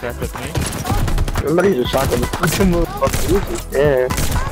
attack with me? Somebody just shot them. Yeah.